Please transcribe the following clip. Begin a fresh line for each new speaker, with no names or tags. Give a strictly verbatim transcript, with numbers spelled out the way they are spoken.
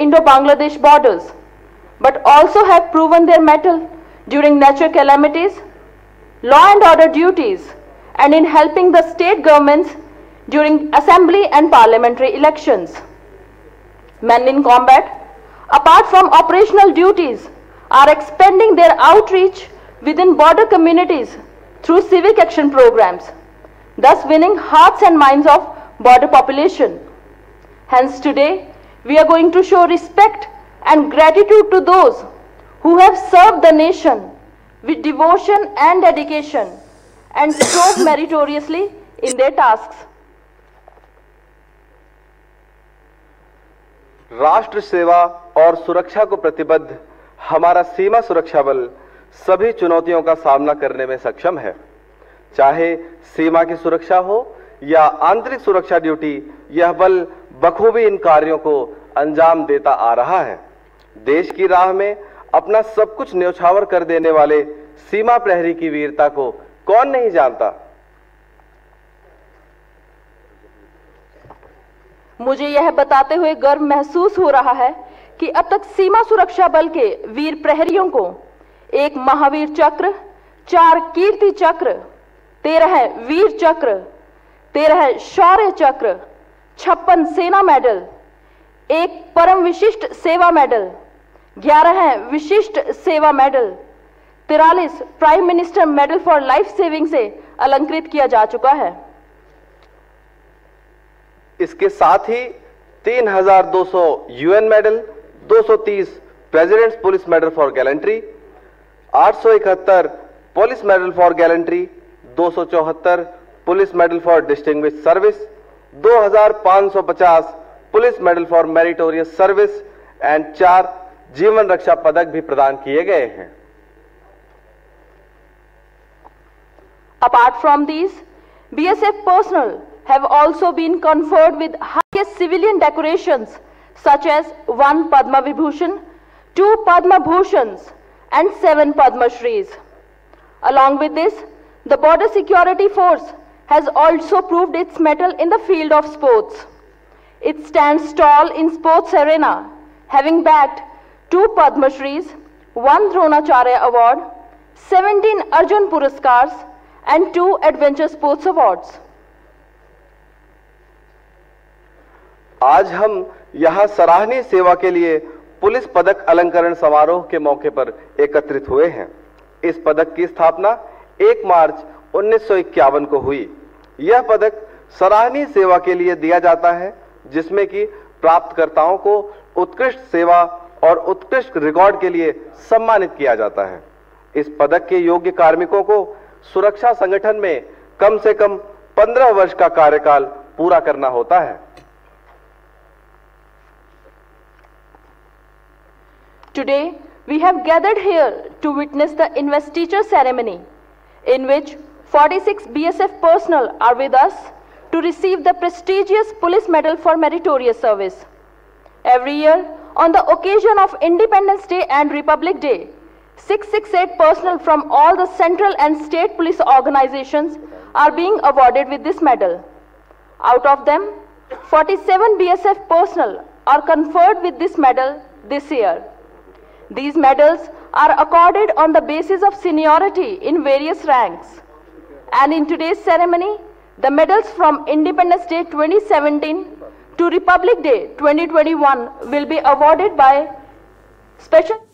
Indo-Bangladesh borders, but also have proven their mettle during natural calamities, law and order duties, and in helping the state governments during assembly and parliamentary elections. Men in combat, apart from operational duties, are expanding their outreach within border communities through civic action programs, thus winning hearts and minds of border population. Hence today, we are going to show respect and gratitude to those who have served the nation with devotion and dedication and strove meritoriously in their tasks.
राष्ट्र सेवा और सुरक्षा को प्रतिबद्ध हमारा सीमा सुरक्षा बल सभी चुनौतियों का सामना करने में सक्षम है। चाहे सीमा की सुरक्षा हो या आंतरिक सुरक्षा ड्यूटी, यह बल बखूबी इन कार्यों को अंजाम देता आ रहा है। देश की राह में अपना सब कुछ न्यौछावर कर देने वाले सीमा प्रहरी की वीरता को कौन नहीं जानता।
मुझे यह बताते हुए गर्व महसूस हो रहा है कि अब तक सीमा सुरक्षा बल के वीर प्रहरियों को एक महावीर चक्र, चार कीर्ति चक्र, तेरह वीर चक्र, तेरह शौर्य चक्र, छप्पन सेना मेडल, एक परम विशिष्ट सेवा मेडल, ग्यारह विशिष्ट सेवा मेडल, तिरालीस prime minister medal for life saving से अलंकृत किया जा चुका है।
इसके साथ ही तीन हजार दो सौ यूएन मेडल, दो सौ तीस president's police medal for gallantry, आठ सौ इकहत्तर पुलिस मेडल फॉर गैलेंट्री, दो सौ चौहत्तर police medal for distinguished service, दो हजार पाँच सौ पचास police medal for meritorious service and चार जीवन रक्षा पदक भी प्रदान किए गए हैं।
Apart from these, B S F personnel have also been conferred with highest civilian decorations such as one Padma Vibhushan, two Padma Bhushans and seven Padma Shris. Along with this, the Border Security Force has also proved its mettle in the field of sports. It stands tall in sports arena, having bagged two Padma Shris, one Dronacharya Award, seventeen Arjun Puraskars and two Adventure Sports Awards.
आज हम यहां सराहनीय सेवा के लिए police पदक अलंकरण समारोह के मौके पर एकत्रित हुए हैं। इस पदक की स्थापना एक मार्च उन्नीस सौ इक्यावन को हुई। यह पदक सराहनीय सेवा के लिए दिया जाता है, जिसमें कि प्राप्तकर्ताओं को उत्कृष्ट सेवा और उत्कृष्ट रिकॉर्ड के लिए सम्मानित किया जाता है। इस पदक के योग्य कार्मिकों को सुरक्षा संगठन में कम से कम पंद्रह वर्ष का कार्यकाल पूरा करना होता है।
Today, we have gathered here to witness the investiture ceremony, in which forty-six B S F personnel are with us to receive the prestigious Police Medal for Meritorious Service. Every year, on the occasion of Independence Day and Republic Day, six six eight personnel from all the central and state police organizations are being awarded with this medal. Out of them, forty-seven B S F personnel are conferred with this medal this year. These medals are accorded on the basis of seniority in various ranks. And in today's ceremony, the medals from Independence Day twenty seventeen to Republic Day twenty twenty-one will be awarded by special